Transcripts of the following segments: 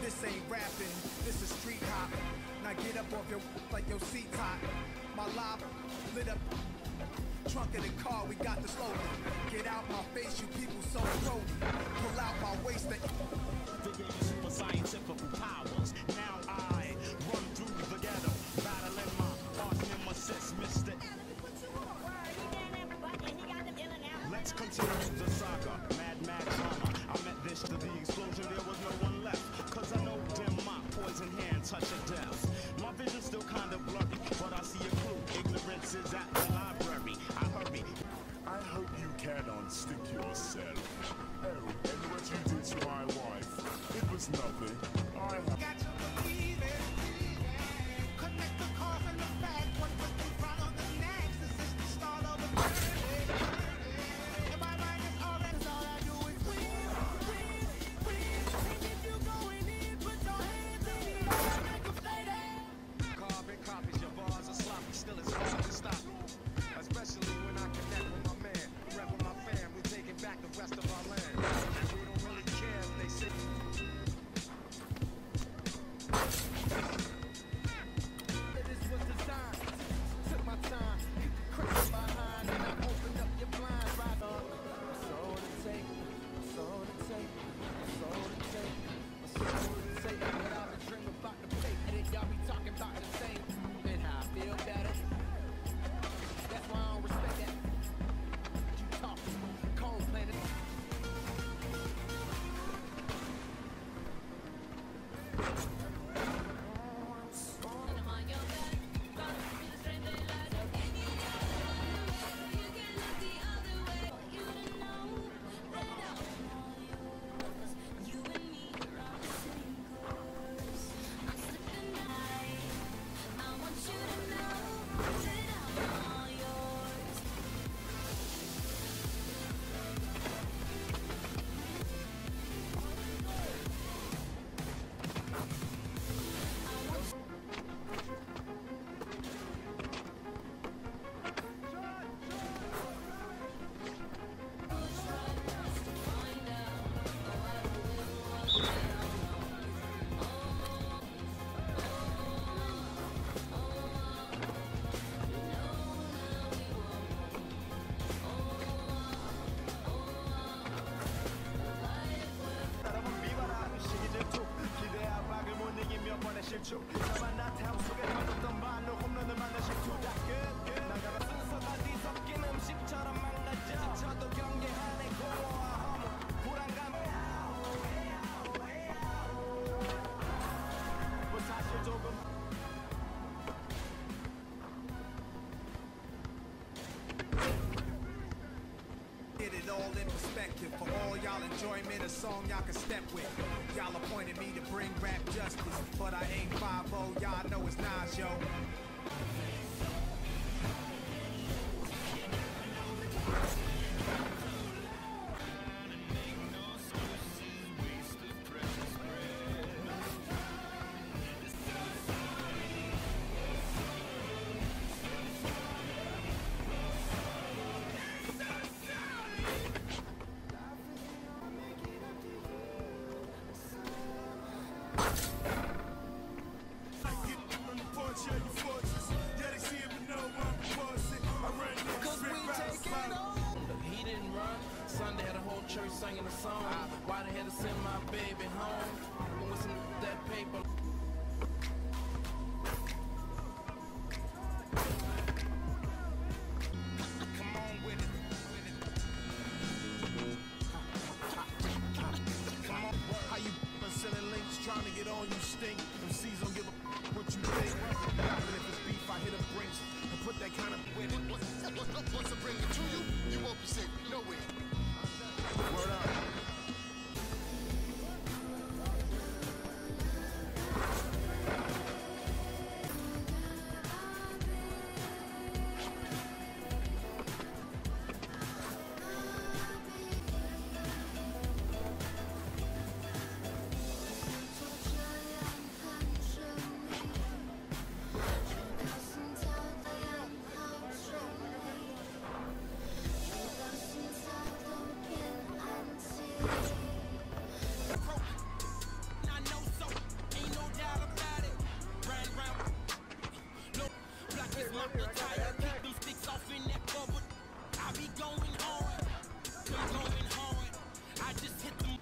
This ain't rapping, this is street hop. Now get up off your like your seat's hot. My live lit up. Trunk of the car, we got the slogan. Get out my face, you people so throaty. Pull out my waist and super scientific powers. Now I run through the ghetto, battling my arch nemesis, Mr. Let's continue the saga, mad drama. I met this to the explosion, there was no one left. Cause I know them my poison hand touch of death. My vision's still kind of blurry, but I see a clue. Ignorance is at the library. I hurry. I hope you can unstick yourself. Oh, and what you did to my wife, it was nothing. I have got to believe it. Connect the cause and the fact. What was the front of the next? This is the start of the journey. And my mind is already all I do is win. And if you going in, put your hands in the air, make them stay there. Carbon copies, your bars are sloppy, still it's hard to stop. Especially when I connect with my man, rep with my fam, we taking back the rest of our land. And we don't really care if they say. This was designed. Took my time, keep the crystal behind, and I opened up your blinds right up. Soul to take, soul to take, soul to take, soul to take. What I've been dreaming about the fake, and y'all be talking about the same. And how I feel better. That's why I don't respect that. You talk, cold planet. 실축 나만 나태함 속에 터졌던 발로 홈런을 만든 실투다 끝 나가라 순서가 뒤섞인 음식처럼 망가져 지쳐도 경계하네 공허와 허무 불안감 뭐 사실 조금 Get it all in perspective for all y'all enjoyment, a song y'all can step with. Y'all appointed me to bring rap justice, but I ain't 5-0, y'all know it's Nas, yo. He didn't run. Sunday had a whole church singing a song. Why they had to send my baby home? And with some that paper. come on with it come on How you sending links trying to get on you stink? MCs don't give a what you think. Even if it's beef, I hit a brinks and put that kind of with it. Once I bring it to you, you won't be safe nowhere. Word up. Doesn't pop the tire, kick them sticks off in that bubble. I be going hard, I'm going hard. I just hit them.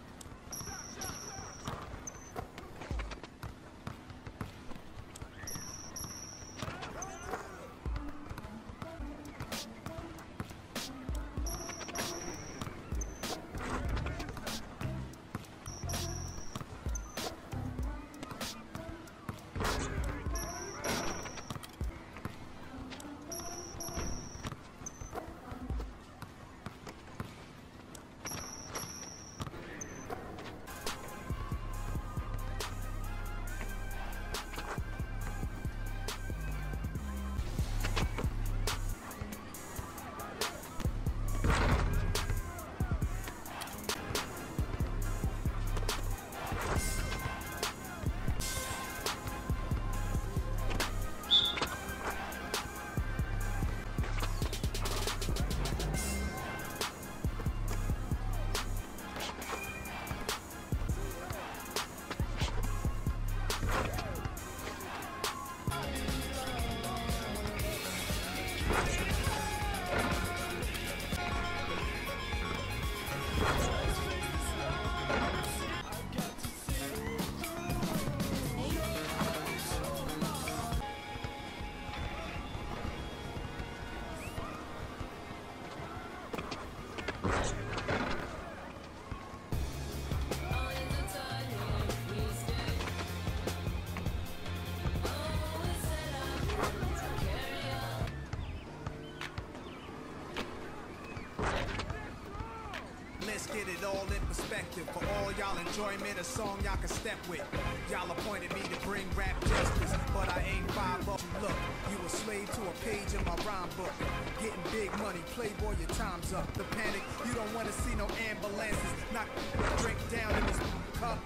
Let's get it all in perspective. For all y'all enjoyment, a song y'all can step with. Y'all appointed me to bring rap justice, but I ain't 5 up. Look, you a slave to a page in my rhyme book. Getting big money, playboy, your time's up. The panic, you don't want to see no ambulances. Knock drink down in this cup.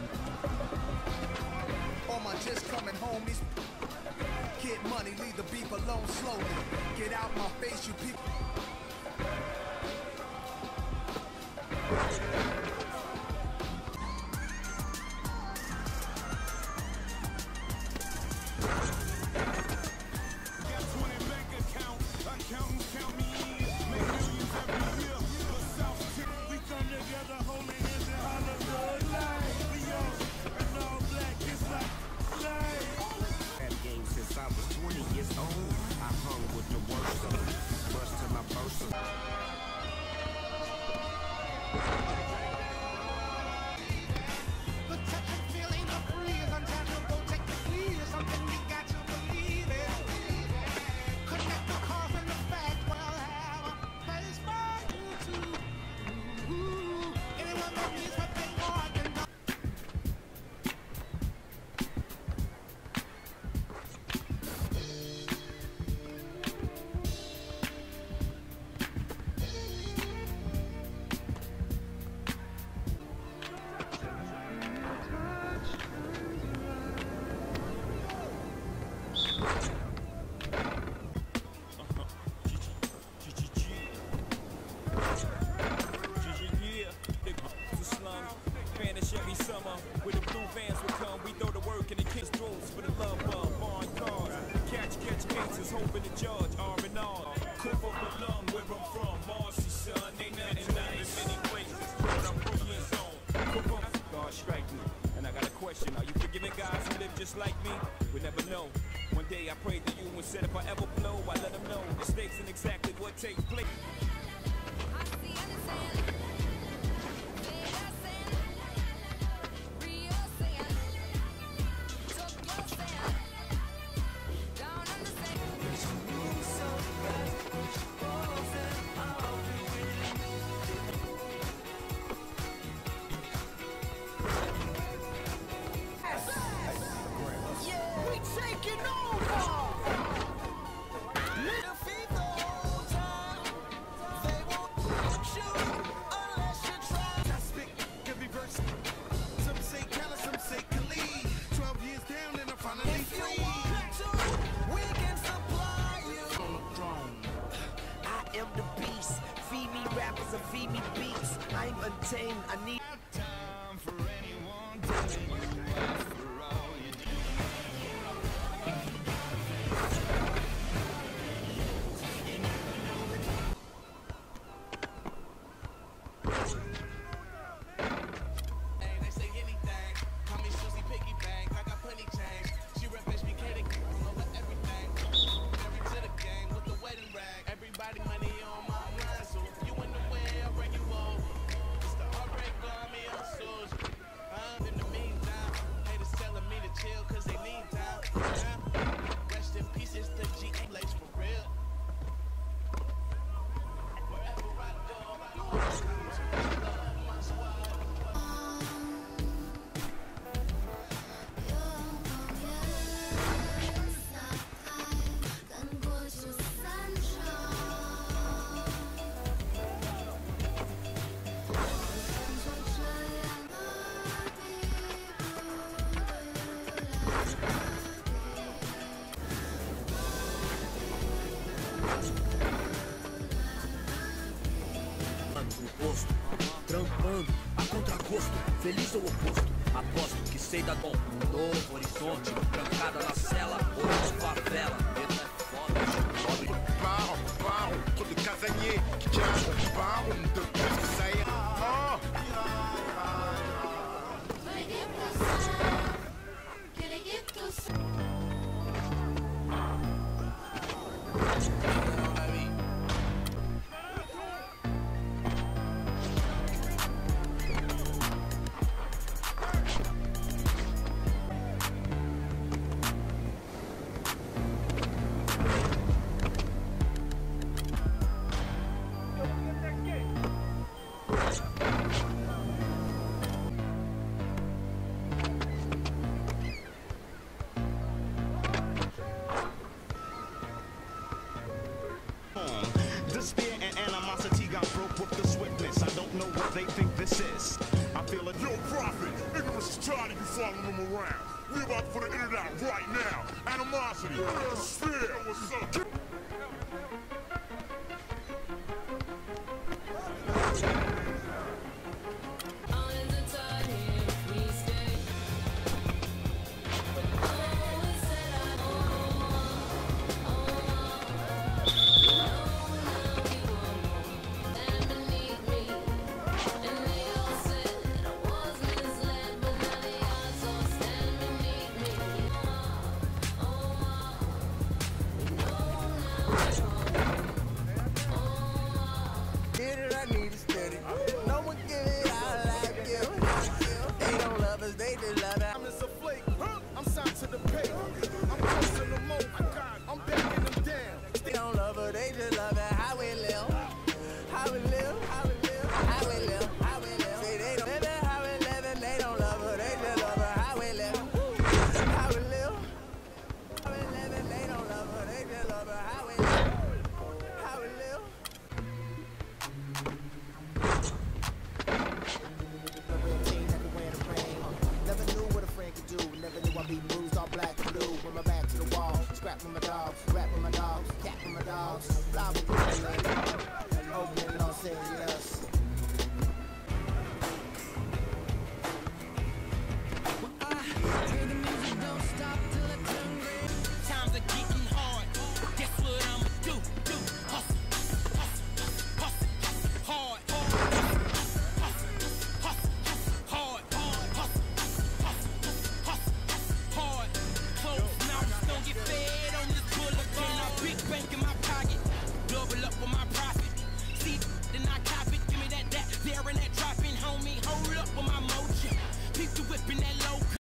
All my just coming homies. Get money, leave the beef alone slowly. Get out my face, you people. Since I was 20 years old, I hung with the worst of them, bust till I burst them. The touch and feeling of freeze, untangible, take the lead, is something you got to believe in. Connect the cause and the fact, well, have a place for you to. Anyone that needs what they want can know. Every summer, with the blue vans would come, we throw the work in the kids' throats for the love of barn cars. Catch cases, hoping to judge, R&R. Cook up a lung where I'm from, Marcy, son. Ain't nothing nice in many places, but I'm from your zone. Cook up, God strike me. And I got a question, are you forgiving guys who live just like me? We never know. One day I prayed to you and said if I ever blow, I let them know the stakes and exactly what takes place. Feed me beats, I'm untamed, I need Time for anyone to make you up for all you do. money change. She rep HBK, they over everything. Married to the game with the wedding rag. Everybody money on my mind, so if you in the way, I'll bring you over. It's the heartbreak on me, I'm a soldier. In the meantime, haters telling me to chill cause they need time. Rest in peace, it's the G.A. Lace for real. Wherever I go, I love my squad. No posto, trampando a contragosto, feliz ou oposto, aposto que sei da dom. Novo horizonte, trancada na cela, hoje favela, preta é foda. Paro, trop de casaniers qui cherchent mon paro, de plus que ça ira. Despair and animosity got broke with the swiftness. I don't know what they think this is. I feel it. Yo, Prophet, ignorance is tired of you following them around. We about to put an internet out right now. Animosity, Sphere, what's up?